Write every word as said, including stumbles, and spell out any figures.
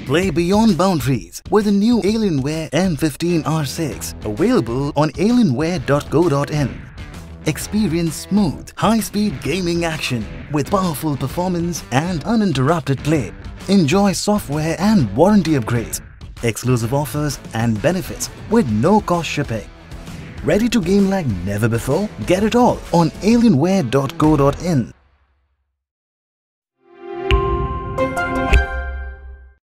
Play beyond boundaries with the new Alienware M fifteen R six, available on alienware dot co dot in. Experience smooth, high-speed gaming action with powerful performance and uninterrupted play. Enjoy software and warranty upgrades, exclusive offers and benefits with no-cost shipping. Ready to game like never before? Get it all on alienware dot co dot in.